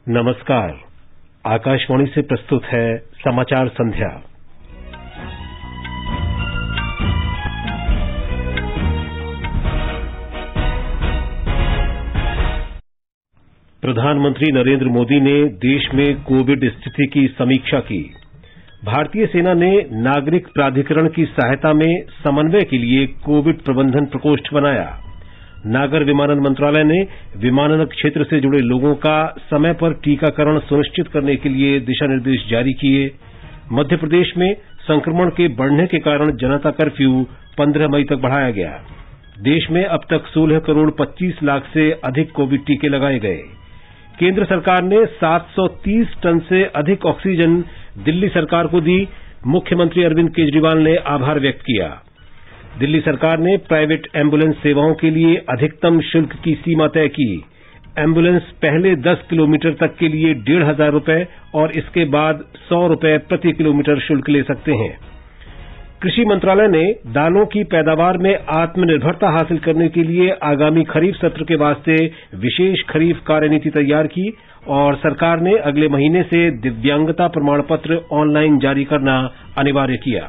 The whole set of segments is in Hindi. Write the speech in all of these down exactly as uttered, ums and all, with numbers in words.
नमस्कार। आकाशवाणी से प्रस्तुत है समाचार संध्या। प्रधानमंत्री नरेंद्र मोदी ने देश में कोविड स्थिति की समीक्षा की। भारतीय सेना ने नागरिक प्राधिकरण की सहायता में समन्वय के लिए कोविड प्रबंधन प्रकोष्ठ बनाया। नागर विमानन मंत्रालय ने विमानन क्षेत्र से जुड़े लोगों का समय पर टीकाकरण सुनिश्चित करने के लिए दिशा निर्देश जारी किए। मध्य प्रदेश में संक्रमण के बढ़ने के कारण जनता कर्फ्यू पंद्रह मई तक बढ़ाया गया। देश में अब तक सोलह करोड़ पच्चीस लाख से अधिक कोविड टीके लगाए गए। केंद्र सरकार ने सात सौ तीस टन से अधिक ऑक्सीजन दिल्ली सरकार को दी। मुख्यमंत्री अरविंद केजरीवाल ने आभार व्यक्त किया। दिल्ली सरकार ने प्राइवेट एम्बुलेंस सेवाओं के लिए अधिकतम शुल्क की सीमा तय की। एम्बुलेंस पहले दस किलोमीटर तक के लिए डेढ़ हजार रुपए और इसके बाद सौ रुपए प्रति किलोमीटर शुल्क ले सकते हैं। कृषि मंत्रालय ने दालों की पैदावार में आत्मनिर्भरता हासिल करने के लिए आगामी खरीफ सत्र के वास्ते विशेष खरीफ कार्यनीति तैयार की और सरकार ने अगले महीने से दिव्यांगता प्रमाण पत्र ऑनलाइन जारी करना अनिवार्य किया।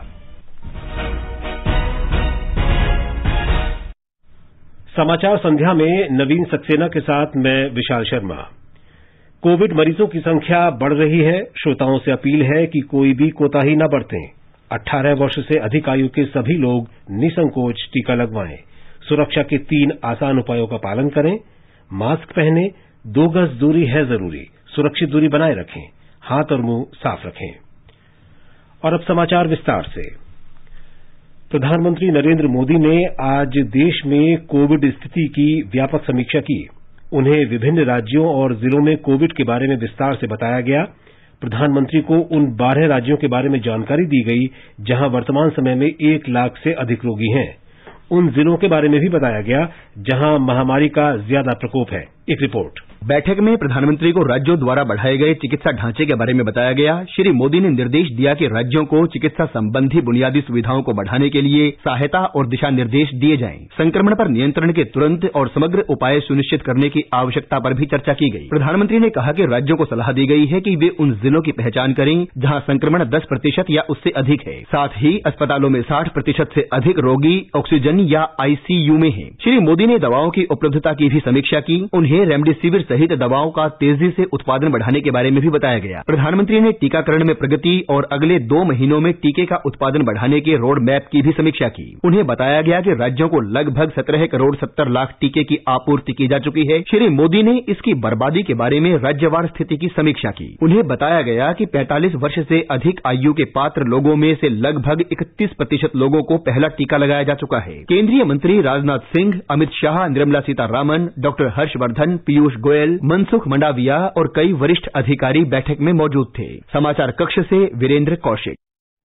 समाचार संध्या में नवीन सक्सेना के साथ मैं विशाल शर्मा। कोविड मरीजों की संख्या बढ़ रही है। श्रोताओं से अपील है कि कोई भी कोताही न बरतें। अठारह वर्ष से अधिक आयु के सभी लोग निसंकोच टीका लगवाएं। सुरक्षा के तीन आसान उपायों का पालन करें। मास्क पहनें, दो गज दूरी है जरूरी, सुरक्षित दूरी बनाए रखें, हाथ और मुंह साफ रखें। और अब समाचार विस्तार से। प्रधानमंत्री नरेंद्र मोदी ने आज देश में कोविड स्थिति की व्यापक समीक्षा की। उन्हें विभिन्न राज्यों और जिलों में कोविड के बारे में विस्तार से बताया गया। प्रधानमंत्री को उन बारह राज्यों के बारे में जानकारी दी गई जहां वर्तमान समय में एक लाख से अधिक रोगी हैं। उन जिलों के बारे में भी बताया गया जहां महामारी का ज्यादा प्रकोप है। एक रिपोर्ट। बैठक में प्रधानमंत्री को राज्यों द्वारा बढ़ाए गए चिकित्सा ढांचे के बारे में बताया गया। श्री मोदी ने निर्देश दिया कि राज्यों को चिकित्सा संबंधी बुनियादी सुविधाओं को बढ़ाने के लिए सहायता और दिशा निर्देश दिए जाएं। संक्रमण पर नियंत्रण के तुरंत और समग्र उपाय सुनिश्चित करने की आवश्यकता पर भी चर्चा की गई। प्रधानमंत्री ने कहा कि राज्यों को सलाह दी गई है कि वे उन जिलों की पहचान करें जहां संक्रमण दस प्रतिशत या उससे अधिक है। साथ ही अस्पतालों में साठ प्रतिशत से अधिक रोगी ऑक्सीजन या आईसीयू में हैं। श्री मोदी ने दवाओं की उपलब्धता की भी समीक्षा की। उन्हें रेमडेसिविर सहित दवाओं का तेजी से उत्पादन बढ़ाने के बारे में भी बताया गया। प्रधानमंत्री ने टीकाकरण में प्रगति और अगले दो महीनों में टीके का उत्पादन बढ़ाने के रोड मैप की भी समीक्षा की। उन्हें बताया गया कि राज्यों को लगभग सत्रह करोड़ सत्तर लाख टीके की आपूर्ति की जा चुकी है। श्री मोदी ने इसकी बर्बादी के बारे में राज्यवार स्थिति की समीक्षा की। उन्हें बताया गया कि पैंतालीस वर्ष से अधिक आयु के पात्र लोगों में से लगभग इकतीस प्रतिशत लोगों को पहला टीका लगाया जा चुका है। केंद्रीय मंत्री राजनाथ सिंह, अमित शाह, निर्मला सीतारामन, डॉक्टर हर्षवर्धन, पीयूष गोयल, मनसुख मंडाविया और कई वरिष्ठ अधिकारी बैठक में मौजूद थे। समाचार कक्ष से वीरेंद्र कौशिक।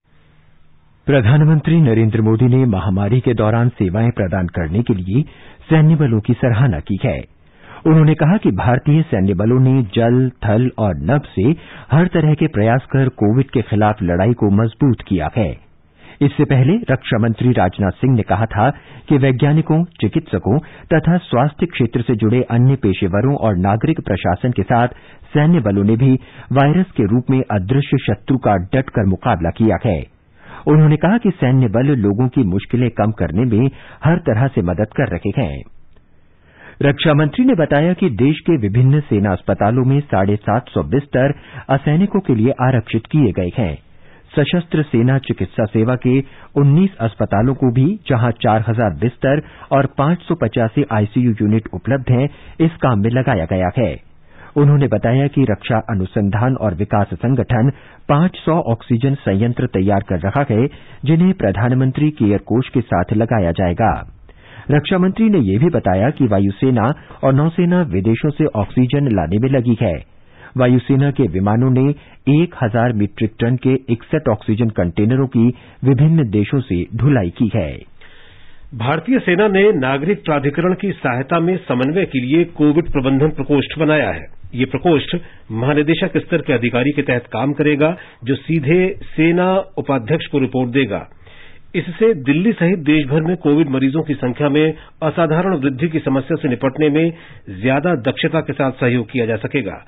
प्रधानमंत्री नरेंद्र मोदी ने महामारी के दौरान सेवाएं प्रदान करने के लिए सैन्य बलों की सराहना की है। उन्होंने कहा कि भारतीय सैन्य बलों ने जल, थल और नभ से हर तरह के प्रयास कर कोविड के खिलाफ लड़ाई को मजबूत किया है। इससे पहले रक्षा मंत्री राजनाथ सिंह ने कहा था कि वैज्ञानिकों, चिकित्सकों तथा स्वास्थ्य क्षेत्र से जुड़े अन्य पेशेवरों और नागरिक प्रशासन के साथ सैन्य बलों ने भी वायरस के रूप में अदृश्य शत्रु का डटकर मुकाबला किया है। उन्होंने कहा कि सैन्य बल लोगों की मुश्किलें कम करने में हर तरह से मदद कर रहे हैं। रक्षा मंत्री ने बताया कि देश के विभिन्न सेना अस्पतालों में साढ़े सात सौ बिस्तर असैनिकों के लिए आरक्षित किए गए हैं। सशस्त्र सेना चिकित्सा सेवा के उन्नीस अस्पतालों को भी, जहां चार हजार बिस्तर और पांच सौ पचासी आईसीयू यूनिट उपलब्ध हैं, इस काम में लगाया गया है। उन्होंने बताया कि रक्षा अनुसंधान और विकास संगठन पांच सौ ऑक्सीजन संयंत्र तैयार कर रहा है, जिन्हें प्रधानमंत्री केयर कोष के साथ लगाया जाएगा। रक्षा मंत्री ने यह भी बताया कि वायुसेना और नौसेना विदेशों से ऑक्सीजन लाने में लगी है। वायुसेना के विमानों ने एक हजार मीट्रिक टन के इकसठ ऑक्सीजन कंटेनरों की विभिन्न देशों से ढुलाई की है। भारतीय सेना ने नागरिक प्राधिकरण की सहायता में समन्वय के लिए कोविड प्रबंधन प्रकोष्ठ बनाया है। ये प्रकोष्ठ महानिदेशक स्तर के अधिकारी के तहत काम करेगा, जो सीधे सेना उपाध्यक्ष को रिपोर्ट देगा। इससे दिल्ली सहित देश भर में कोविड मरीजों की संख्या में असाधारण वृद्धि की समस्या से निपटने में ज्यादा दक्षता के साथ सहयोग किया जा सकेगा।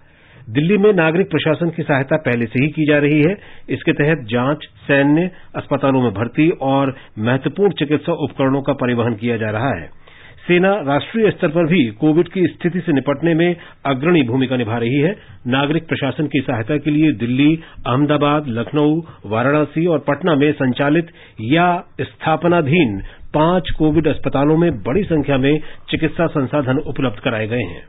दिल्ली में नागरिक प्रशासन की सहायता पहले से ही की जा रही है। इसके तहत जांच, सैन्य, अस्पतालों में भर्ती और महत्वपूर्ण चिकित्सा उपकरणों का परिवहन किया जा रहा है। सेना राष्ट्रीय स्तर पर भी कोविड की स्थिति से निपटने में अग्रणी भूमिका निभा रही है। नागरिक प्रशासन की सहायता के लिए दिल्ली, अहमदाबाद, लखनऊ, वाराणसी और पटना में संचालित या स्थापनाधीन पांच कोविड अस्पतालों में बड़ी संख्या में चिकित्सा संसाधन उपलब्ध कराए गए हैं।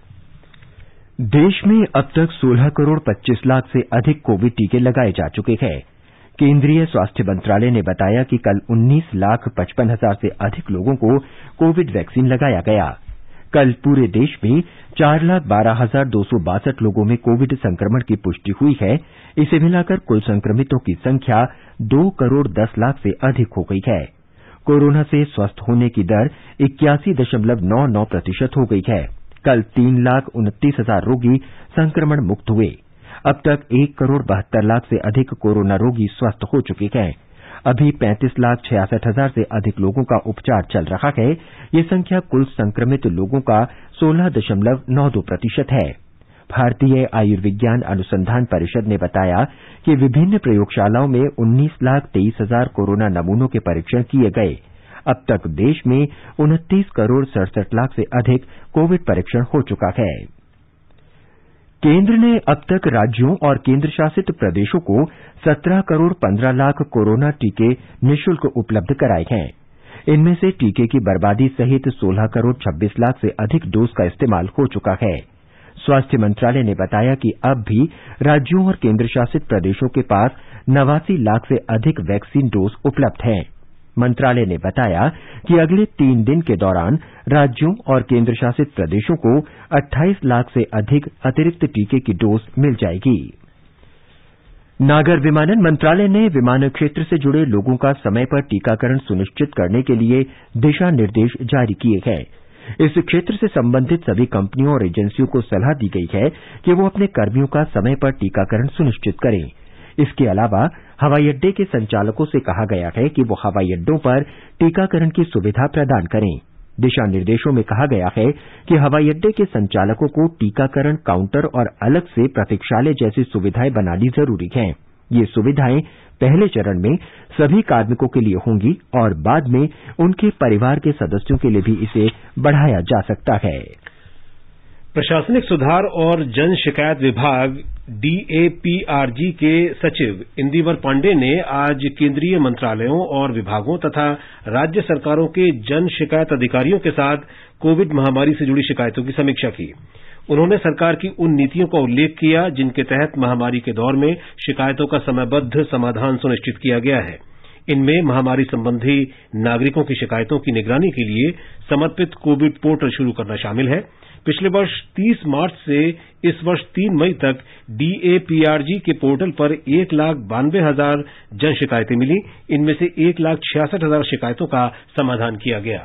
देश में अब तक सोलह करोड़ पच्चीस लाख से अधिक कोविड टीके लगाए जा चुके हैं। केंद्रीय स्वास्थ्य मंत्रालय ने बताया कि कल उन्नीस लाख पचपन हजार से अधिक लोगों को कोविड वैक्सीन लगाया गया। कल पूरे देश में चार लाख बारह हजार दो सौ बासठ लोगों में कोविड संक्रमण की पुष्टि हुई है। इसे मिलाकर कुल संक्रमितों की संख्या दो करोड़ दस लाख से अधिक हो गई है। कोरोना से स्वस्थ होने की दर इक्यासी दशमलव नौ नौ प्रतिशत हो गई है। कल तीन लाख उनतीस हजार रोगी संक्रमण मुक्त हुए। अब तक एक करोड़ बहत्तर लाख से अधिक कोरोना रोगी स्वस्थ हो चुके हैं। अभी पैंतीस लाख छियासठ हजार से अधिक लोगों का उपचार चल रहा है। ये संख्या कुल संक्रमित लोगों का सोलह दशमलव नौ दो प्रतिशत है। भारतीय आयुर्विज्ञान अनुसंधान परिषद ने बताया कि विभिन्न प्रयोगशालाओं में उन्नीस लाख तेईस हजार कोरोना नमूनों के परीक्षण किए गए। अब तक देश में उनतीस करोड़ सड़सठ लाख से अधिक कोविड परीक्षण हो चुका है। केंद्र ने अब तक राज्यों और केंद्र शासित प्रदेशों को सत्रह करोड़ पंद्रह लाख कोरोना टीके निःशुल्क उपलब्ध कराए हैं। इनमें से टीके की बर्बादी सहित सोलह करोड़ छब्बीस लाख से अधिक डोज का इस्तेमाल हो चुका है। स्वास्थ्य मंत्रालय ने बताया कि अब भी राज्यों और केंद्र शासित प्रदेशों के पास नवासी लाख से अधिक वैक्सीन डोज उपलब्ध हैं। मंत्रालय ने बताया कि अगले तीन दिन के दौरान राज्यों और केंद्र शासित प्रदेशों को अट्ठाईस लाख से अधिक अतिरिक्त टीके की डोज मिल जाएगी। नागर विमानन मंत्रालय ने विमानन क्षेत्र से जुड़े लोगों का समय पर टीकाकरण सुनिश्चित करने के लिए दिशा निर्देश जारी किए हैं। इस क्षेत्र से संबंधित सभी कंपनियों और एजेंसियों को सलाह दी गई है कि वो अपने कर्मियों का समय पर टीकाकरण सुनिश्चित करें। इसके अलावा हवाई अड्डे के संचालकों से कहा गया है कि वो हवाई अड्डों पर टीकाकरण की सुविधा प्रदान करें। दिशा निर्देशों में कहा गया है कि हवाई अड्डे के संचालकों को टीकाकरण काउंटर और अलग से प्रतीक्षालय जैसी सुविधाएं बनानी जरूरी हैं। ये सुविधाएं पहले चरण में सभी कार्मिकों के लिए होंगी और बाद में उनके परिवार के सदस्यों के लिए भी इसे बढ़ाया जा सकता है। प्रशासनिक सुधार और जन शिकायत विभाग डीएपीआरजी के सचिव इंदिवर पांडे ने आज केंद्रीय मंत्रालयों और विभागों तथा राज्य सरकारों के जन शिकायत अधिकारियों के साथ कोविड महामारी से जुड़ी शिकायतों की समीक्षा की। उन्होंने सरकार की उन नीतियों का उल्लेख किया जिनके तहत महामारी के दौर में शिकायतों का समयबद्ध समाधान सुनिश्चित किया गया है। इनमें महामारी संबंधी नागरिकों की शिकायतों की निगरानी के लिए समर्पित कोविड पोर्टल शुरू करना शामिल है। पिछले वर्ष तीस मार्च से इस वर्ष तीन मई तक डीएपीआरजी के पोर्टल पर एक लाख बानवे हजार जन शिकायतें मिली। इनमें से एक लाख छियासठ हजार शिकायतों का समाधान किया गया।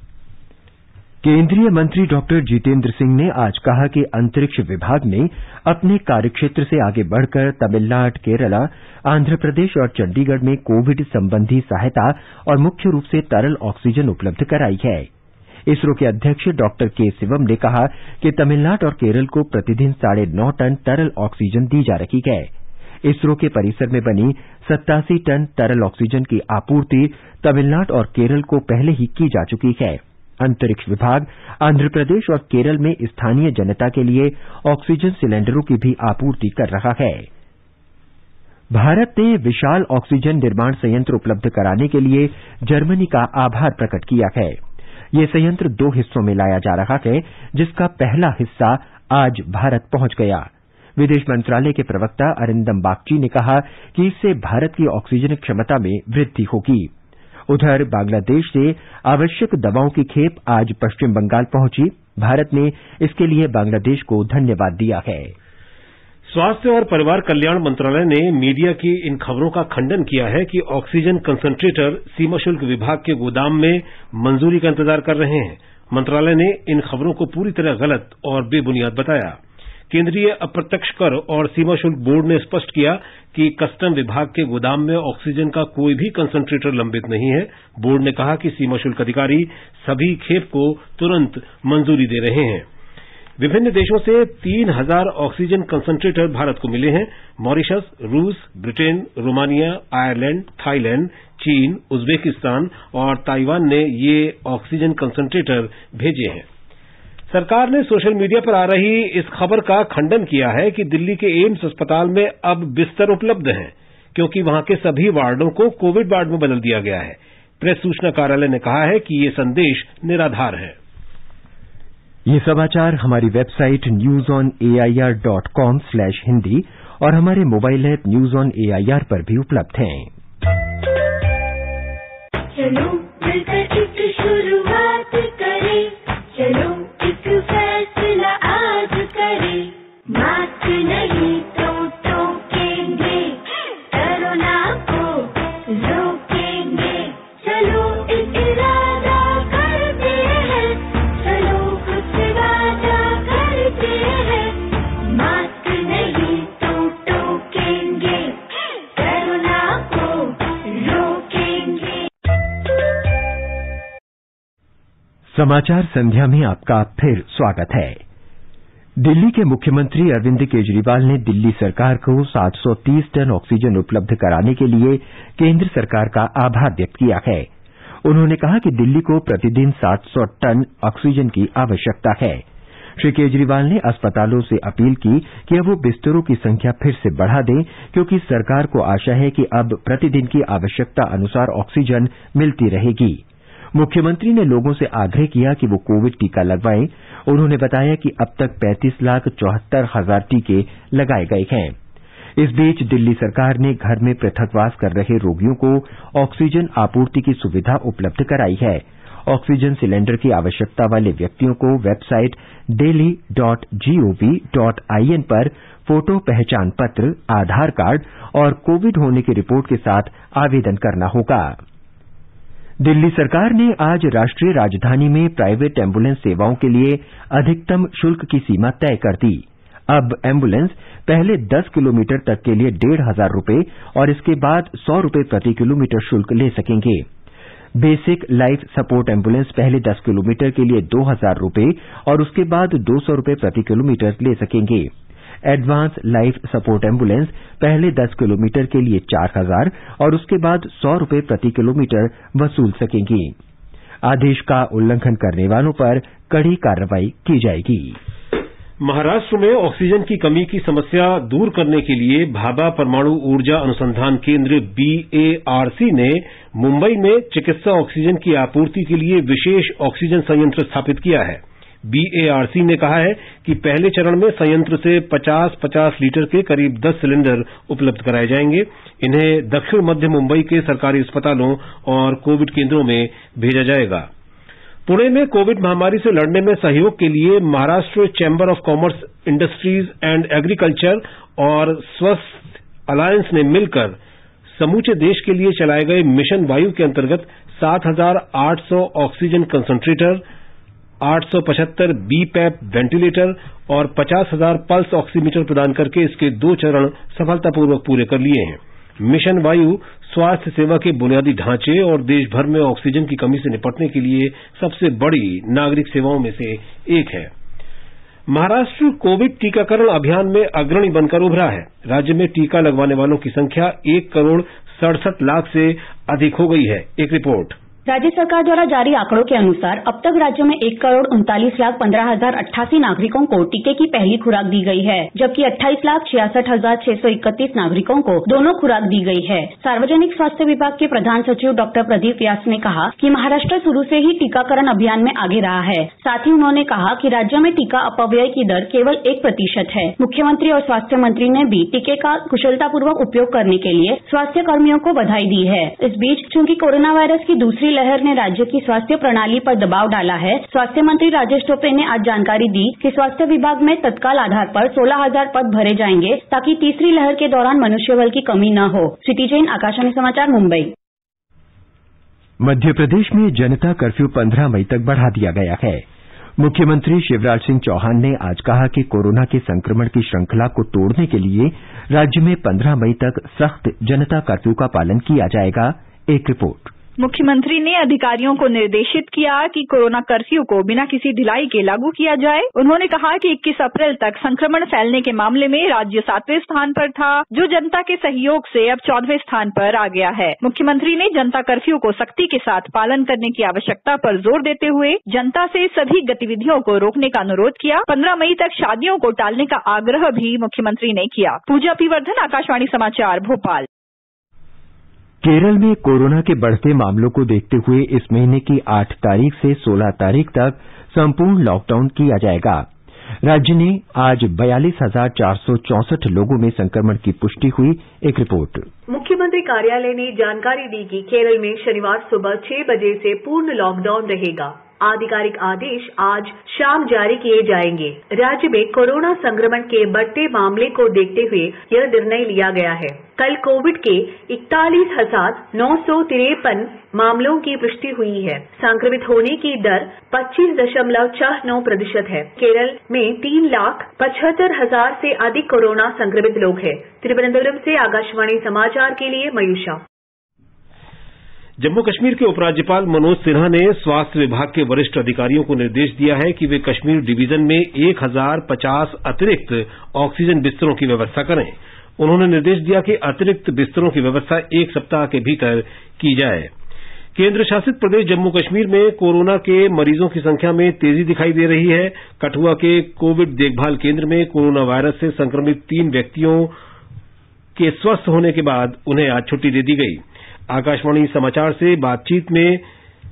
केंद्रीय मंत्री डॉक्टर जितेंद्र सिंह ने आज कहा कि अंतरिक्ष विभाग ने अपने कार्यक्षेत्र से आगे बढ़कर तमिलनाडु, केरला, आंध्र प्रदेश और चंडीगढ़ में कोविड संबंधी सहायता और मुख्य रूप से तरल ऑक्सीजन उपलब्ध कराई है। इसरो के अध्यक्ष डॉक्टर के शिवम ने कहा कि तमिलनाडु और केरल को प्रतिदिन साढ़े नौ टन तरल ऑक्सीजन दी जा रही है। इसरो के परिसर में बनी सत्तासी टन तरल ऑक्सीजन की आपूर्ति तमिलनाडु और केरल को पहले ही की जा चुकी है। अंतरिक्ष विभाग आंध्र प्रदेश और केरल में स्थानीय जनता के लिए ऑक्सीजन सिलेंडरों की भी आपूर्ति कर रहा है। भारत ने विशाल ऑक्सीजन निर्माण संयंत्र उपलब्ध कराने के लिए जर्मनी का आभार प्रकट किया है। ये संयंत्र दो हिस्सों में लाया जा रहा है, जिसका पहला हिस्सा आज भारत पहुंच गया। विदेश मंत्रालय के प्रवक्ता अरिंदम बागची ने कहा कि इससे भारत की ऑक्सीजन क्षमता में वृद्धि होगी। उधर बांग्लादेश से आवश्यक दवाओं की खेप आज पश्चिम बंगाल पहुंची। भारत ने इसके लिए बांग्लादेश को धन्यवाद दिया है। स्वास्थ्य और परिवार कल्याण मंत्रालय ने मीडिया की इन खबरों का खंडन किया है कि ऑक्सीजन कंसंट्रेटर सीमा शुल्क विभाग के गोदाम में मंजूरी का इंतजार कर रहे हैं। मंत्रालय ने इन खबरों को पूरी तरह गलत और बेबुनियाद बताया। केंद्रीय अप्रत्यक्ष कर और सीमा शुल्क बोर्ड ने स्पष्ट किया कि कस्टम विभाग के गोदाम में ऑक्सीजन का कोई भी कंसंट्रेटर लंबित नहीं है। बोर्ड ने कहा कि सीमा शुल्क अधिकारी सभी खेप को तुरंत मंजूरी दे रहे हैं। विभिन्न देशों से तीन हजार ऑक्सीजन कंसंट्रेटर भारत को मिले हैं। मॉरिशस, रूस, ब्रिटेन, रोमानिया, आयरलैंड, थाईलैंड, चीन, उज्बेकिस्तान और ताइवान ने ये ऑक्सीजन कंसंट्रेटर भेजे हैं। सरकार ने सोशल मीडिया पर आ रही इस खबर का खंडन किया है कि दिल्ली के एम्स अस्पताल में अब बिस्तर उपलब्ध हैं, क्योंकि वहां के सभी वार्डों को कोविड वार्ड में बदल दिया गया है। प्रेस सूचना कार्यालय ने कहा है कि ये संदेश निराधार है। ये समाचार हमारी website news on A I R dot com slash Hindi और हमारे mobile app news on A I R पर भी उपलब्ध हैं। चलो मिलकर एक शुरुआत करें, चलो एक फैसला आज करें, मास्क नहीं तो टोकेंगे, कोरोना को रोकेंगे, चलो एक इरादा करते हैं, चलो कुछ वादा करते हैं, मास्क नहीं तो टोकेंगे, कोरोना को रोकेंगे। समाचार संध्या में आपका फिर स्वागत है। दिल्ली के मुख्यमंत्री अरविंद केजरीवाल ने दिल्ली सरकार को सात सौ तीस टन ऑक्सीजन उपलब्ध कराने के लिए केंद्र सरकार का आभार व्यक्त किया है। उन्होंने कहा कि दिल्ली को प्रतिदिन सात सौ टन ऑक्सीजन की आवश्यकता है। श्री केजरीवाल ने अस्पतालों से अपील की कि अब वो बिस्तरों की संख्या फिर से बढ़ा दें, क्योंकि सरकार को आशा है कि अब प्रतिदिन की आवश्यकता अनुसार ऑक्सीजन मिलती रहेगी। मुख्यमंत्री ने लोगों से आग्रह किया कि वो कोविड टीका लगवाएं। उन्होंने बताया कि अब तक पैंतीस लाख चौहत्तर हजार टीके लगाए गए हैं। इस बीच दिल्ली सरकार ने घर में पृथकवास कर रहे रोगियों को ऑक्सीजन आपूर्ति की सुविधा उपलब्ध कराई है। ऑक्सीजन सिलेंडर की आवश्यकता वाले व्यक्तियों को website daily dot G O V dot I N पर फोटो पहचान पत्र, आधार कार्ड और कोविड होने की रिपोर्ट के साथ आवेदन करना होगा। दिल्ली सरकार ने आज राष्ट्रीय राजधानी में प्राइवेट एम्बुलेंस सेवाओं के लिए अधिकतम शुल्क की सीमा तय कर दी। अब एम्बुलेंस पहले दस किलोमीटर तक के लिए डेढ़ हजार रुपये और इसके बाद सौ रुपये प्रति किलोमीटर शुल्क ले सकेंगे। बेसिक लाइफ सपोर्ट एम्बुलेंस पहले दस किलोमीटर के लिए दो हजार रुपये और उसके बाद दो सौ रुपये प्रति किलोमीटर ले सकेंगे। एडवांस लाइफ सपोर्ट एम्बुलेंस पहले दस किलोमीटर के लिए चार हजार और उसके बाद सौ रुपये प्रति किलोमीटर वसूल सकेंगी। आदेश का उल्लंघन करने वालों पर कड़ी कार्रवाई की जाएगी। महाराष्ट्र में ऑक्सीजन की कमी की समस्या दूर करने के लिए भाभा परमाणु ऊर्जा अनुसंधान केंद्र बी ए आर सी ने मुंबई में चिकित्सा ऑक्सीजन की आपूर्ति के लिए विशेष ऑक्सीजन संयंत्र स्थापित किया है। बी ए आर सी ने कहा है कि पहले चरण में संयंत्र से पचास पचास लीटर के करीब दस सिलेंडर उपलब्ध कराए जाएंगे। इन्हें दक्षिण मध्य मुंबई के सरकारी अस्पतालों और कोविड केंद्रों में भेजा जाएगा। पुणे में कोविड महामारी से लड़ने में सहयोग के लिए Maharashtra chamber of commerce, industries and agriculture और स्वस्थ अलायंस ने मिलकर समूचे देश के लिए चलाए गए मिशन वायु के अंतर्गत सात हजार आठ सौ ऑक्सीजन कंसंट्रेटर, आठ सौ पचहत्तर बी पैप वेंटिलेटर और पचास हजार पल्स ऑक्सीमीटर प्रदान करके इसके दो चरण सफलतापूर्वक पूरे कर लिए हैं। मिशन वायु स्वास्थ्य सेवा के बुनियादी ढांचे और देश भर में ऑक्सीजन की कमी से निपटने के लिए सबसे बड़ी नागरिक सेवाओं में से एक है। महाराष्ट्र कोविड टीकाकरण अभियान में अग्रणी बनकर उभरा है। राज्य में टीका लगवाने वालों की संख्या एक करोड़ सड़सठ लाख से अधिक हो गई है। एक रिपोर्ट। राज्य सरकार द्वारा जारी आंकड़ों के अनुसार अब तक राज्य में एक करोड़ उनतालीस लाख पंद्रह हजार अट्ठासी नागरिकों को टीके की पहली खुराक दी गई है, जबकि अट्ठाईस लाख छियासठ हजार छह सौ इकतीस नागरिकों को दोनों खुराक दी गई है। सार्वजनिक स्वास्थ्य विभाग के प्रधान सचिव डॉक्टर प्रदीप व्यास ने कहा कि महाराष्ट्र शुरू से ही टीकाकरण अभियान में आगे रहा है। साथ ही उन्होंने कहा कि राज्य में टीका अपव्यय की दर केवल एक प्रतिशत है। मुख्यमंत्री और स्वास्थ्य मंत्री ने भी टीके का कुशलतापूर्वक उपयोग करने के लिए स्वास्थ्य कर्मियों को बधाई दी है। इस बीच चूंकि कोरोना वायरस की दूसरी लहर ने राज्य की स्वास्थ्य प्रणाली पर दबाव डाला है, स्वास्थ्य मंत्री राजेश टोपे ने आज जानकारी दी कि स्वास्थ्य विभाग में तत्काल आधार पर सोलह हजार पद भरे जाएंगे ताकि तीसरी लहर के दौरान मनुष्यबल की कमी न हो। सिटी जैन, आकाशवाणी समाचार, मुंबई। मध्य प्रदेश में जनता कर्फ्यू पंद्रह मई तक बढ़ा दिया गया है। मुख्यमंत्री शिवराज सिंह चौहान ने आज कहा कि कोरोना के संक्रमण की श्रृंखला को तोड़ने के लिए राज्य में पंद्रह मई तक सख्त जनता कर्फ्यू का पालन किया जाएगा। एक रिपोर्ट। मुख्यमंत्री ने अधिकारियों को निर्देशित किया कि कोरोना कर्फ्यू को बिना किसी ढिलाई के लागू किया जाए। उन्होंने कहा कि इक्कीस अप्रैल तक संक्रमण फैलने के मामले में राज्य सातवें स्थान पर था, जो जनता के सहयोग से अब चौदहवें स्थान पर आ गया है। मुख्यमंत्री ने जनता कर्फ्यू को सख्ती के साथ पालन करने की आवश्यकता पर जोर देते हुए जनता से सभी गतिविधियों को रोकने का अनुरोध किया। पंद्रह मई तक शादियों को टालने का आग्रह भी मुख्यमंत्री ने किया। पूजा पीवर्धन, आकाशवाणी समाचार, भोपाल। केरल में कोरोना के बढ़ते मामलों को देखते हुए इस महीने की आठ तारीख से सोलह तारीख तक संपूर्ण लॉकडाउन किया जाएगा। राज्य ने आज बयालीस हजार चार सौ चौसठ लोगों में संक्रमण की पुष्टि हुई। एक रिपोर्ट। मुख्यमंत्री कार्यालय ने जानकारी दी कि केरल में शनिवार सुबह छह बजे से पूर्ण लॉकडाउन रहेगा। आधिकारिक आदेश आज शाम जारी किए जाएंगे। राज्य में कोरोना संक्रमण के बढ़ते मामले को देखते हुए यह निर्णय लिया गया है। कल कोविड के इकतालीस हजार नौ सौ तिरपन मामलों की पुष्टि हुई है। संक्रमित होने की दर पच्चीस दशमलव छह नौ प्रतिशत है। केरल में तीन लाख पचहत्तर हजार से अधिक कोरोना संक्रमित लोग हैं। तिरुवनंतपुरम से आकाशवाणी समाचार के लिए मयूषा। जम्मू कश्मीर के उपराज्यपाल मनोज सिन्हा ने स्वास्थ्य विभाग के वरिष्ठ अधिकारियों को निर्देश दिया है कि वे कश्मीर डिवीजन में एक हजार पचास अतिरिक्त ऑक्सीजन बिस्तरों की व्यवस्था करें। उन्होंने निर्देश दिया कि अतिरिक्त बिस्तरों की व्यवस्था एक सप्ताह के भीतर की जाए। केंद्र शासित प्रदेश जम्मू कश्मीर में कोरोना के मरीजों की संख्या में तेजी दिखाई दे रही है। कठुआ के कोविड देखभाल केंद्र में कोरोना वायरस से संक्रमित तीन व्यक्तियों के स्वस्थ होने के बाद उन्हें आज छुट्टी दे दी गई। आकाशवाणी समाचार से बातचीत में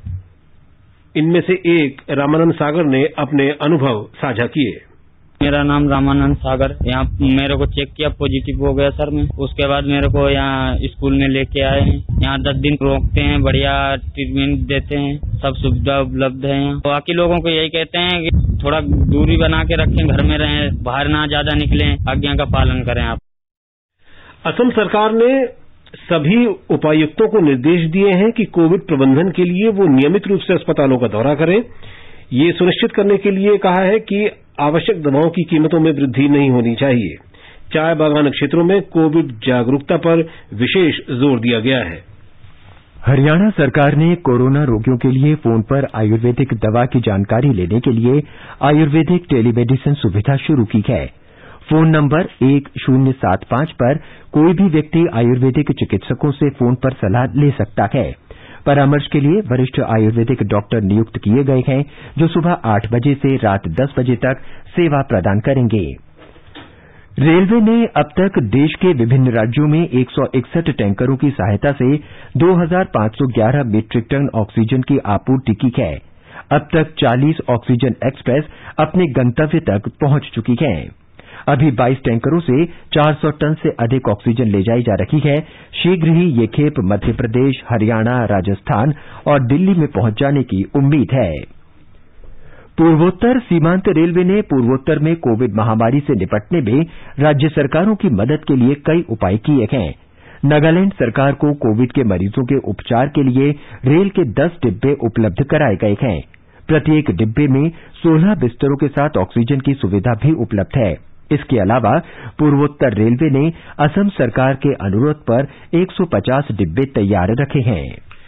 इनमें से एक रामानंद सागर ने अपने अनुभव साझा किए। मेरा नाम रामानंद सागर। यहाँ मेरे को चेक किया, पॉजिटिव हो गया सर मैं। उसके बाद मेरे को यहाँ स्कूल में लेके आए हैं। यहाँ दस दिन रोकते हैं, बढ़िया ट्रीटमेंट देते हैं, सब सुविधा उपलब्ध है यहाँ। बाकी लोगों को यही कहते हैं कि थोड़ा दूरी बना के रखें, घर में रहें, बाहर ना ज्यादा निकलें, आज्ञा का पालन करें आप। असम सरकार ने सभी उपायुक्तों को निर्देश दिए हैं कि कोविड प्रबंधन के लिए वो नियमित रूप से अस्पतालों का दौरा करें। ये सुनिश्चित करने के लिए कहा है कि आवश्यक दवाओं की कीमतों में वृद्धि नहीं होनी चाहिए। चाय बागान क्षेत्रों में कोविड जागरूकता पर विशेष जोर दिया गया है। हरियाणा सरकार ने कोरोना रोगियों के लिए फोन पर आयुर्वेदिक दवा की जानकारी लेने के लिए आयुर्वेदिक टेलीमेडिसिन सुविधा शुरू की है। फोन नंबर एक शून्य सात पांच पर कोई भी व्यक्ति आयुर्वेदिक चिकित्सकों से फोन पर सलाह ले सकता है। परामर्श के लिए वरिष्ठ आयुर्वेदिक डॉक्टर नियुक्त किए गए हैं, जो सुबह आठ बजे से रात दस बजे तक सेवा प्रदान करेंगे। रेलवे ने अब तक देश के विभिन्न राज्यों में एक सौ इकसठ टैंकरों की सहायता से दो हजार पांच सौ ग्यारह मीट्रिक टन ऑक्सीजन की आपूर्ति की है। अब तक चालीस ऑक्सीजन एक्सप्रेस अपने गंतव्य तक पहुंच चुकी हैं। अभी बाईस टैंकरों से चार सौ टन से अधिक ऑक्सीजन ले जाई जा रही है। शीघ्र ही ये खेप मध्य प्रदेश, हरियाणा, राजस्थान और दिल्ली में पहुंच जाने की उम्मीद है। पूर्वोत्तर सीमांत रेलवे ने पूर्वोत्तर में कोविड महामारी से निपटने में राज्य सरकारों की मदद के लिए कई उपाय किए हैं। नागालैंड सरकार को कोविड के मरीजों के उपचार के लिए रेल के दस डिब्बे उपलब्ध कराए गए हैं। प्रत्येक डिब्बे में सोलह बिस्तरों के साथ ऑक्सीजन की सुविधा भी उपलब्ध है। इसके अलावा पूर्वोत्तर रेलवे ने असम सरकार के अनुरोध पर एक सौ पचास डिब्बे तैयार रखे हैं।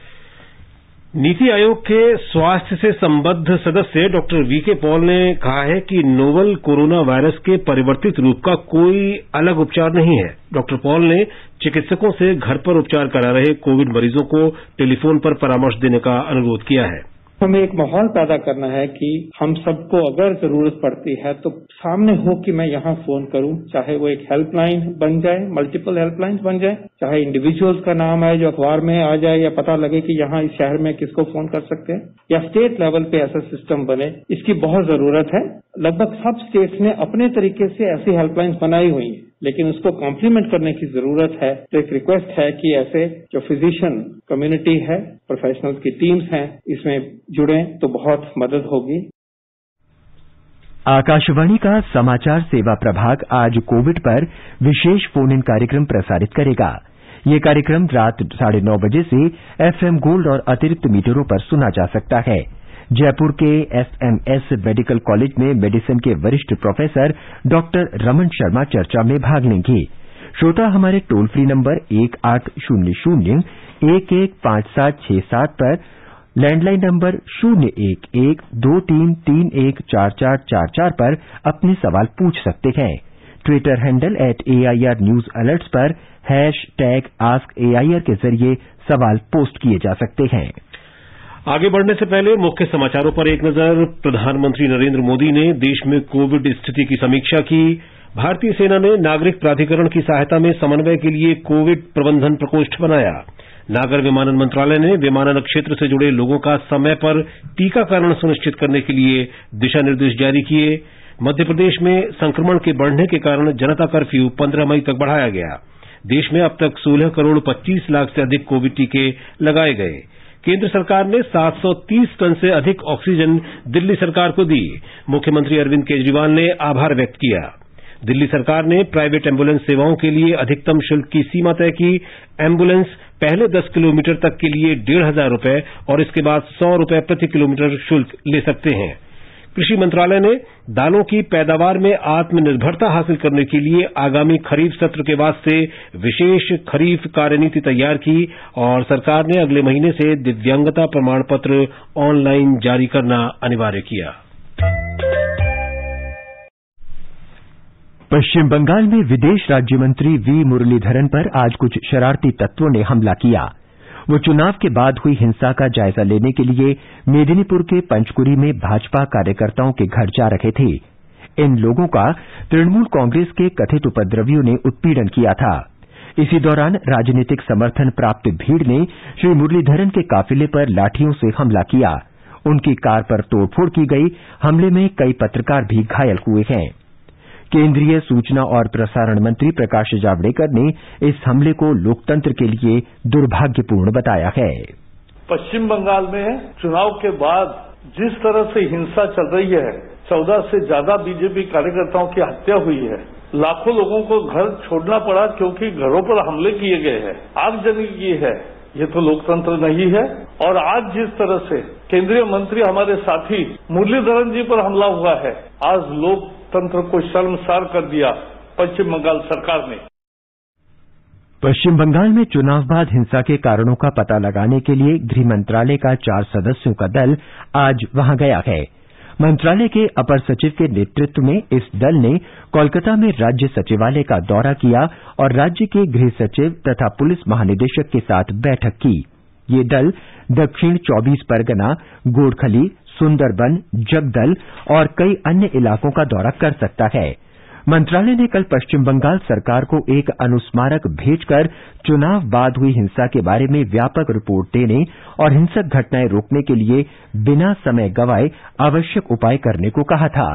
नीति आयोग के स्वास्थ्य से संबद्ध सदस्य डॉक्टर वीके पॉल ने कहा है कि नोवल कोरोना वायरस के परिवर्तित रूप का कोई अलग उपचार नहीं है। डॉक्टर पॉल ने चिकित्सकों से घर पर उपचार करा रहे कोविड मरीजों को टेलीफोन पर परामर्श देने का अनुरोध किया है। हमें एक माहौल पैदा करना है कि हम सबको अगर जरूरत पड़ती है तो सामने हो कि मैं यहाँ फोन करूं, चाहे वो एक हेल्पलाइन बन जाए, मल्टीपल हेल्पलाइंस बन जाए, चाहे इंडिविजुअल्स का नाम है जो अखबार में आ जाए या पता लगे कि यहाँ इस शहर में किसको फोन कर सकते हैं, या स्टेट लेवल पे ऐसा सिस्टम बने, इसकी बहुत जरूरत है। लगभग सब स्टेट्स ने अपने तरीके से ऐसी हेल्पलाइंस बनाई हुई है, लेकिन उसको कॉम्प्लीमेंट करने की जरूरत है। तो एक रिक्वेस्ट है कि ऐसे जो फिजिशियन कम्युनिटी है, प्रोफेशनल्स की टीम्स हैं, इसमें जुड़ें तो बहुत मदद होगी। आकाशवाणी का समाचार सेवा प्रभाग आज कोविड पर विशेष फोन इन कार्यक्रम प्रसारित करेगा। ये कार्यक्रम रात साढ़े नौ बजे से एफएम गोल्ड और अतिरिक्त मीटरों पर सुना जा सकता है। जयपुर के एसएमएस मेडिकल कॉलेज में मेडिसिन के वरिष्ठ प्रोफेसर डॉक्टर रमन शर्मा चर्चा में भाग लेंगे। श्रोता हमारे टोल फ्री नंबर एक आठ शून्य शून्य एक एक पांच सात छह सात पर, लैंडलाइन नंबर शून्य एक एक दो तीन तीन एक चार चार चार चार पर अपने सवाल पूछ सकते हैं। Twitter handle at A I R news alerts पर hashtag ask A I R के जरिए सवाल पोस्ट किए जा सकते हैं। आगे बढ़ने से पहले मुख्य समाचारों पर एक नजर। प्रधानमंत्री नरेंद्र मोदी ने देश में कोविड स्थिति की समीक्षा की। भारतीय सेना ने नागरिक प्राधिकरण की सहायता में समन्वय के लिए कोविड प्रबंधन प्रकोष्ठ बनाया। नागर विमानन मंत्रालय ने विमानन क्षेत्र से जुड़े लोगों का समय पर टीकाकरण सुनिश्चित करने के लिए दिशा निर्देश जारी किए। मध्य प्रदेश में संक्रमण के बढ़ने के कारण जनता कर्फ्यू पंद्रह मई तक बढ़ाया गया। देश में अब तक सोलह करोड़ पच्चीस लाख से अधिक कोविड टीके लगाए गए। केंद्र सरकार ने सात सौ तीस टन से अधिक ऑक्सीजन दिल्ली सरकार को दी। मुख्यमंत्री अरविंद केजरीवाल ने आभार व्यक्त किया। दिल्ली सरकार ने प्राइवेट एम्बुलेंस सेवाओं के लिए अधिकतम शुल्क की सीमा तय की। एम्बुलेंस पहले दस किलोमीटर तक के लिए डेढ़ हजार रुपए और इसके बाद सौ रुपए प्रति किलोमीटर शुल्क ले सकते हैं। कृषि मंत्रालय ने दालों की पैदावार में आत्मनिर्भरता हासिल करने के लिए आगामी खरीफ सत्र के वास्ते विशेष खरीफ कार्यनीति तैयार की और सरकार ने अगले महीने से दिव्यांगता प्रमाण पत्र ऑनलाइन जारी करना अनिवार्य किया। पश्चिम बंगाल में विदेश राज्य मंत्री वी मुरलीधरन पर आज कुछ शरारती तत्वों ने हमला किया। वो चुनाव के बाद हुई हिंसा का जायजा लेने के लिए मेदिनीपुर के पंचकुरी में भाजपा कार्यकर्ताओं के घर जा रहे थे। इन लोगों का तृणमूल कांग्रेस के कथित उपद्रवियों ने उत्पीड़न किया था। इसी दौरान राजनीतिक समर्थन प्राप्त भीड़ ने श्री मुरलीधरन के काफिले पर लाठियों से हमला किया। उनकी कार पर तोड़फोड़ की गई। हमले में कई पत्रकार भी घायल हुए हैं। केंद्रीय सूचना और प्रसारण मंत्री प्रकाश जावड़ेकर ने इस हमले को लोकतंत्र के लिए दुर्भाग्यपूर्ण बताया है। पश्चिम बंगाल में चुनाव के बाद जिस तरह से हिंसा चल रही है, चौदह से ज्यादा बीजेपी कार्यकर्ताओं की हत्या हुई है, लाखों लोगों को घर छोड़ना पड़ा क्योंकि घरों पर हमले किए गए हैं, आगजनी की है, ये तो लोकतंत्र नहीं है। और आज जिस तरह से केंद्रीय मंत्री हमारे साथी मुरलीधरन जी पर हमला हुआ है, आज लोकतंत्र को शर्मसार कर दिया पश्चिम बंगाल सरकार ने। पश्चिम बंगाल में चुनाव बाद हिंसा के कारणों का पता लगाने के लिए गृह मंत्रालय का चार सदस्यों का दल आज वहां गया है। मंत्रालय के अपर सचिव के नेतृत्व में इस दल ने कोलकाता में राज्य सचिवालय का दौरा किया और राज्य के गृह सचिव तथा पुलिस महानिदेशक के साथ बैठक की। ये दल दक्षिण चौबीस परगना, गोड़खली, सुंदरबन, जगदल और कई अन्य इलाकों का दौरा कर सकता है। मंत्रालय ने कल पश्चिम बंगाल सरकार को एक अनुस्मारक भेजकर चुनाव बाद हुई हिंसा के बारे में व्यापक रिपोर्ट देने और हिंसक घटनाएं रोकने के लिए बिना समय गंवाए आवश्यक उपाय करने को कहा था।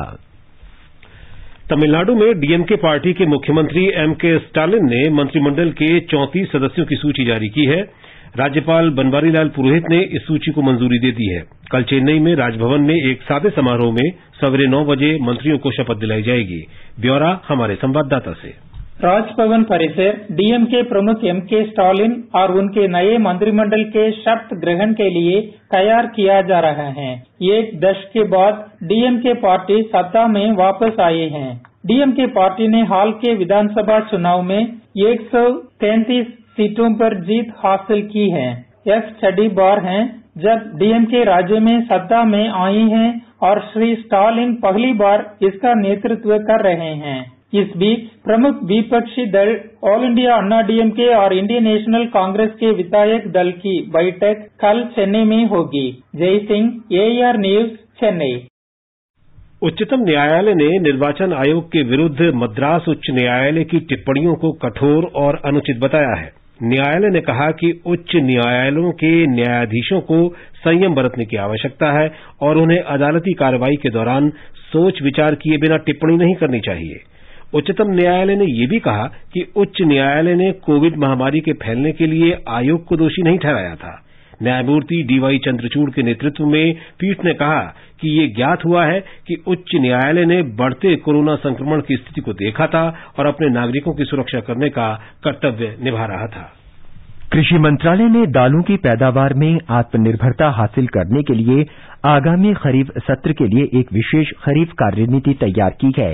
तमिलनाडु में डीएमके पार्टी के मुख्यमंत्री एम के स्टालिन ने मंत्रिमंडल के चौंतीस सदस्यों की सूची जारी की है। राज्यपाल बनवारीलाल पुरोहित ने इस सूची को मंजूरी दे दी है। कल चेन्नई में राजभवन में एक सादे समारोह में सवेरे नौ बजे मंत्रियों को शपथ दिलाई जाएगी। ब्यौरा हमारे संवाददाता से। राजभवन परिसर डीएमके प्रमुख एम के स्टालिन और उनके नए मंत्रिमंडल के शपथ ग्रहण के लिए तैयार किया जा रहा है। एक दशक के बाद डीएमके पार्टी सत्ता में वापस आई है। डीएमके पार्टी ने हाल के विधानसभा चुनाव में एक सौ तैंतीस सीटों पर जीत हासिल की है। यह छठी बार है जब डीएमके राज्य में सत्ता में आई है और श्री स्टालिन पहली बार इसका नेतृत्व कर रहे हैं। इस बीच प्रमुख विपक्षी दल ऑल इंडिया अन्ना डीएमके और इंडियन नेशनल कांग्रेस के विधायक दल की बैठक कल चेन्नई में होगी। जय सिंह, एआईआर न्यूज, चेन्नई। उच्चतम न्यायालय ने निर्वाचन आयोग के विरुद्ध मद्रास उच्च न्यायालय की टिप्पणियों को कठोर और अनुचित बताया है। न्यायालय ने कहा कि उच्च न्यायालयों के न्यायाधीशों को संयम बरतने की आवश्यकता है और उन्हें अदालती कार्रवाई के दौरान सोच विचार किए बिना टिप्पणी नहीं करनी चाहिए। उच्चतम न्यायालय ने यह भी कहा कि उच्च न्यायालय ने कोविड महामारी के फैलने के लिए आयोग को दोषी नहीं ठहराया था। न्यायमूर्ति डीवाई चंद्रचूड़ के नेतृत्व में पीठ ने कहा कि ये ज्ञात हुआ है कि उच्च न्यायालय ने बढ़ते कोरोना संक्रमण की स्थिति को देखा था और अपने नागरिकों की सुरक्षा करने का कर्तव्य निभा रहा था। कृषि मंत्रालय ने दालों की पैदावार में आत्मनिर्भरता हासिल करने के लिए आगामी खरीफ सत्र के लिए एक विशेष खरीफ कार्यनीति तैयार की है।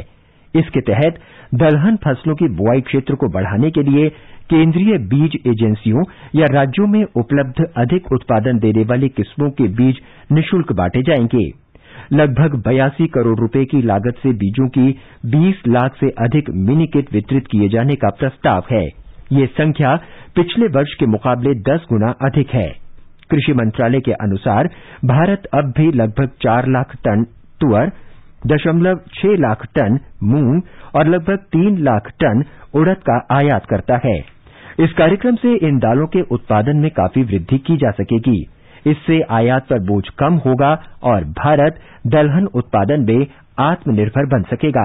इसके तहत दलहन फसलों की बुआई क्षेत्र को बढ़ाने के लिए केंद्रीय बीज एजेंसियों या राज्यों में उपलब्ध अधिक उत्पादन देने वाली किस्मों के बीज निःशुल्क बांटे जाएंगे। लगभग बयासी करोड़ रुपए की लागत से बीजों की बीस लाख से अधिक मिनी किट वितरित किए जाने का प्रस्ताव है। ये संख्या पिछले वर्ष के मुकाबले दस गुना अधिक है। कृषि मंत्रालय के अनुसार भारत अब भी लगभग चार लाख टन तुअर, दशमलव छह लाख टन मूंग और लगभग तीन लाख टन उड़द का आयात करता है। इस कार्यक्रम से इन दालों के उत्पादन में काफी वृद्धि की जा सकेगी। इससे आयात पर बोझ कम होगा और भारत दलहन उत्पादन में आत्मनिर्भर बन सकेगा।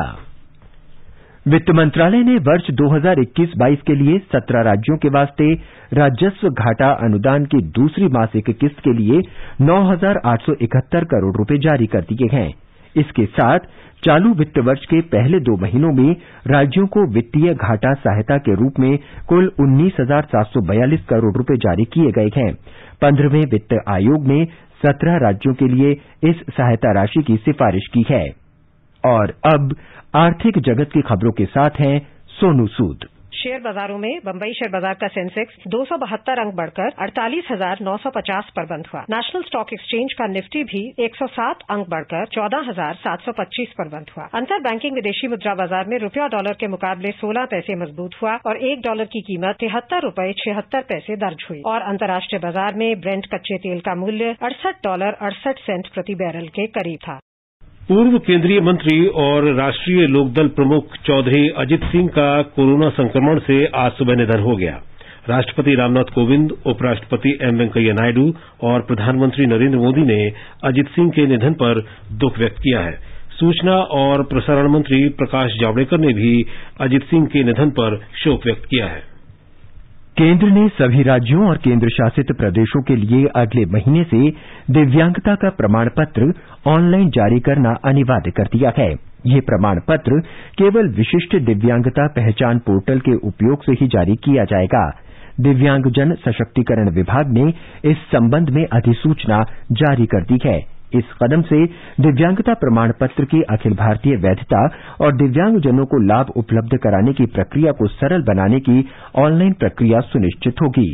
वित्त मंत्रालय ने वर्ष दो हज़ार इक्कीस बाईस के लिए सत्रह राज्यों के वास्ते राजस्व घाटा अनुदान की दूसरी मासिक किस्त के लिए नौ हजार आठ सौ इकहत्तर करोड़ रुपए जारी कर दिए हैं। इसके साथ चालू वित्त वर्ष के पहले दो महीनों में राज्यों को वित्तीय घाटा सहायता के रूप में कुल उन्नीस हजार सात सौ बयालीस करोड़ रुपए जारी किए गए हैं। पंद्रहवें वित्त आयोग ने सत्रह राज्यों के लिए इस सहायता राशि की सिफारिश की है। और अब आर्थिक जगत की खबरों के साथ हैं सोनू सूद। शेयर बाजारों में बंबई शेयर बाजार का सेंसेक्स दो सौ बहत्तर अंक बढ़कर अड़तालीस हजार नौ सौ पचास पर बंद हुआ। नेशनल स्टॉक एक्सचेंज का निफ्टी भी एक सौ सात अंक बढ़कर चौदह हजार सात सौ पच्चीस पर बंद हुआ। अंतर बैंकिंग विदेशी मुद्रा बाजार में रुपया डॉलर के मुकाबले सोलह पैसे मजबूत हुआ और एक डॉलर की कीमत तिहत्तर रुपए छिहत्तर पैसे दर्ज हुई। और अंतर्राष्ट्रीय बाजार में ब्रेंट कच्चे तेल का मूल्य अड़सठ डॉलर अड़सठ सेंट प्रति बैरल के करीब था। पूर्व केंद्रीय मंत्री और राष्ट्रीय लोकदल प्रमुख चौधरी अजित सिंह का कोरोना संक्रमण से आज सुबह निधन हो गया। राष्ट्रपति रामनाथ कोविंद, उपराष्ट्रपति एम वेंकैया नायडू और प्रधानमंत्री नरेंद्र मोदी ने अजित सिंह के निधन पर दुख व्यक्त किया है। सूचना और प्रसारण मंत्री प्रकाश जावड़ेकर ने भी अजित सिंह के निधन पर शोक व्यक्त किया है। केंद्र ने सभी राज्यों और केंद्र शासित प्रदेशों के लिए अगले महीने से दिव्यांगता का प्रमाण पत्र ऑनलाइन जारी करना अनिवार्य कर दिया है। ये प्रमाण पत्र केवल विशिष्ट दिव्यांगता पहचान पोर्टल के उपयोग से ही जारी किया जाएगा। दिव्यांगजन सशक्तिकरण विभाग ने इस संबंध में अधिसूचना जारी कर दी है। इस कदम से दिव्यांगता प्रमाण पत्र की अखिल भारतीय वैधता और दिव्यांगजनों को लाभ उपलब्ध कराने की प्रक्रिया को सरल बनाने की ऑनलाइन प्रक्रिया सुनिश्चित होगी।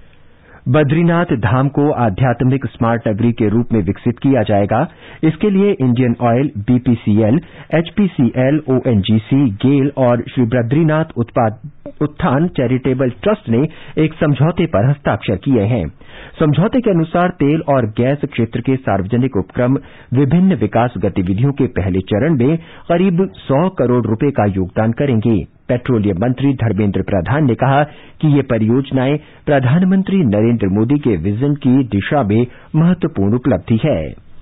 बद्रीनाथ धाम को आध्यात्मिक स्मार्ट नगरी के रूप में विकसित किया जाएगा। इसके लिए Indian Oil, BPCL, HPCL, ONGC, GAIL और श्री बद्रीनाथ उत्थान चैरिटेबल ट्रस्ट ने एक समझौते पर हस्ताक्षर किए हैं। समझौते के अनुसार तेल और गैस क्षेत्र के सार्वजनिक उपक्रम विभिन्न विकास गतिविधियों के पहले चरण में करीब सौ करोड़ रुपए का योगदान करेंगे। पेट्रोलियम मंत्री धर्मेंद्र प्रधान ने कहा कि ये परियोजनाएं प्रधानमंत्री नरेंद्र मोदी के विजन की दिशा में महत्वपूर्ण उपलब्धि है।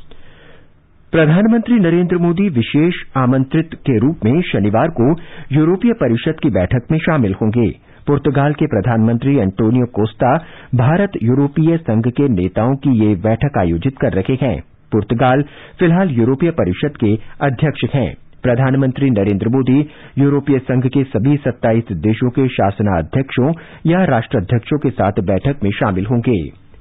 प्रधानमंत्री नरेंद्र मोदी विशेष आमंत्रित के रूप में शनिवार को यूरोपीय परिषद की बैठक में शामिल होंगे। पुर्तगाल के प्रधानमंत्री एंटोनियो कोस्टा भारत यूरोपीय संघ के नेताओं की ये बैठक आयोजित कर रहे हैं। पुर्तगाल फिलहाल यूरोपीय परिषद के अध्यक्ष हैं। प्रधानमंत्री नरेंद्र मोदी यूरोपीय संघ के सभी सत्ताईस देशों के शासनाध्यक्षों या राष्ट्राध्यक्षों के साथ बैठक में शामिल होंगे।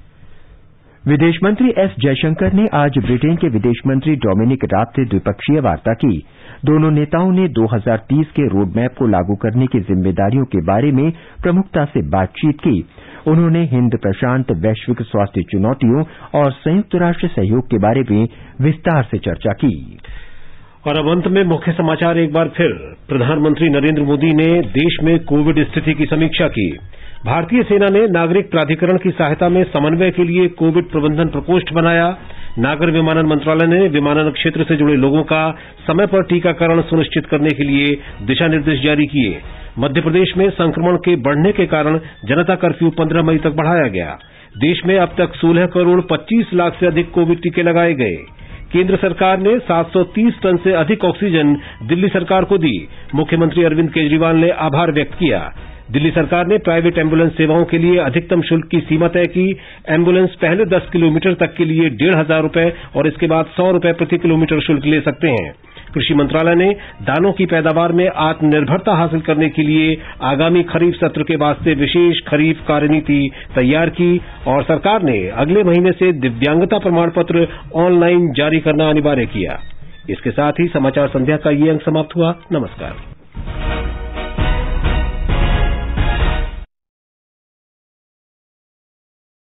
विदेश मंत्री एस जयशंकर ने आज ब्रिटेन के विदेश मंत्री डोमिनिक राब से द्विपक्षीय वार्ता की। दोनों नेताओं ने दो हज़ार तीस के रोडमैप को लागू करने की जिम्मेदारियों के बारे में प्रमुखता से बातचीत की। उन्होंने हिंद प्रशांत वैश्विक स्वास्थ्य चुनौतियों और संयुक्त राष्ट्र सहयोग के बारे में विस्तार से चर्चा की। और अब अंत में मुख्य समाचार एक बार फिर। प्रधानमंत्री नरेंद्र मोदी ने देश में कोविड स्थिति की समीक्षा की। भारतीय सेना ने नागरिक प्राधिकरण की सहायता में समन्वय के लिए कोविड प्रबंधन प्रकोष्ठ बनाया। नागर विमानन मंत्रालय ने विमानन क्षेत्र से जुड़े लोगों का समय पर टीकाकरण सुनिश्चित करने के लिए दिशा निर्देश जारी किए। मध्य प्रदेश में संक्रमण के बढ़ने के कारण जनता कर्फ्यू पंद्रह मई तक बढ़ाया गया। देश में अब तक सोलह करोड़ पच्चीस लाख से अधिक कोविड टीके लगाए गए। केंद्र सरकार ने सात सौ तीस टन से अधिक ऑक्सीजन दिल्ली सरकार को दी। मुख्यमंत्री अरविंद केजरीवाल ने आभार व्यक्त किया। दिल्ली सरकार ने प्राइवेट एम्बुलेंस सेवाओं के लिए अधिकतम शुल्क की सीमा तय की। एम्बुलेंस पहले दस किलोमीटर तक के लिए डेढ़ हजार रुपए और इसके बाद सौ रुपए प्रति किलोमीटर शुल्क ले सकते हैं। कृषि मंत्रालय ने दालों की पैदावार में आत्मनिर्भरता हासिल करने के लिए आगामी खरीफ सत्र के वास्ते विशेष खरीफ कार्यनीति तैयार की और सरकार ने अगले महीने से दिव्यांगता प्रमाण पत्र ऑनलाइन जारी करना अनिवार्य किया। इसके साथ ही समाचार संध्या का ये अंक समाप्त हुआ। नमस्कार।